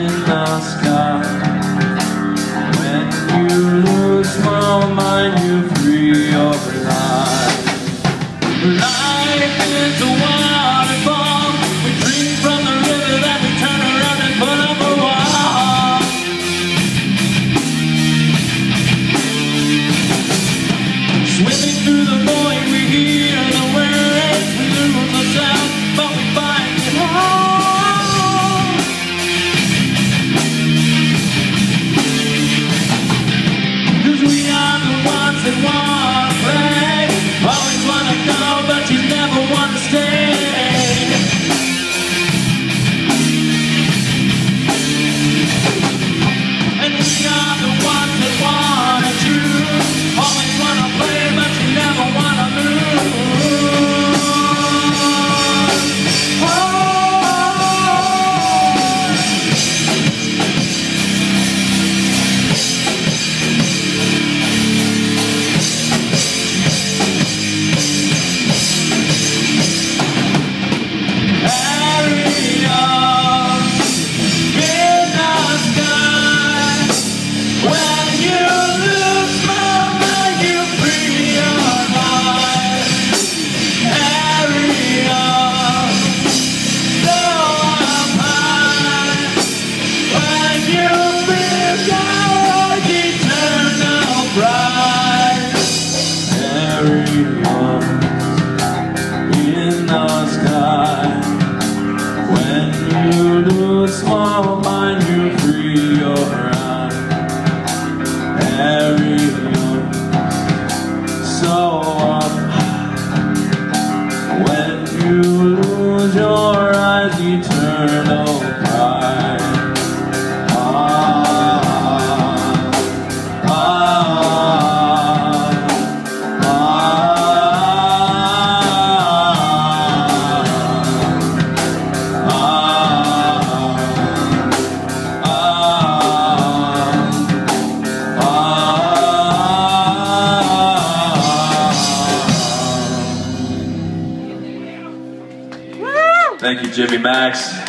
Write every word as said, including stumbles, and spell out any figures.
in the sky. When you lose my mind, you free your life. Life is a waterfall. We drink from the river, then we turn around and put up a wall. Swimming through the void, we hear the waves, we lose the sound, but we find it home. Cause we are the ones that wanna play, always wanna go, but you never wanna stay. And we are the ones that wanna choose, always wanna play, but you never wanna lose. In the sky, when you lose my mind, you free your eyes. Everyone so up high. When you lose your eyes, eternal pride. Thank you, Jimmy Max.